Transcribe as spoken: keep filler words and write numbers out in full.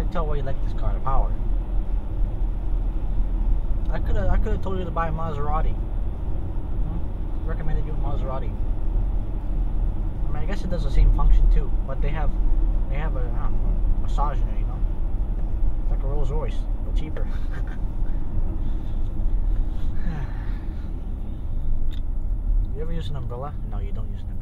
can tell why you like this car, the power. I could have I could have told you to buy a Maserati. Hmm? Recommended you a Maserati. I mean, I guess it does the same function too, but they have they have a I don't know, massage in it, you know. It's like a Rolls Royce, but cheaper. You ever use an umbrella? No, you don't use an umbrella.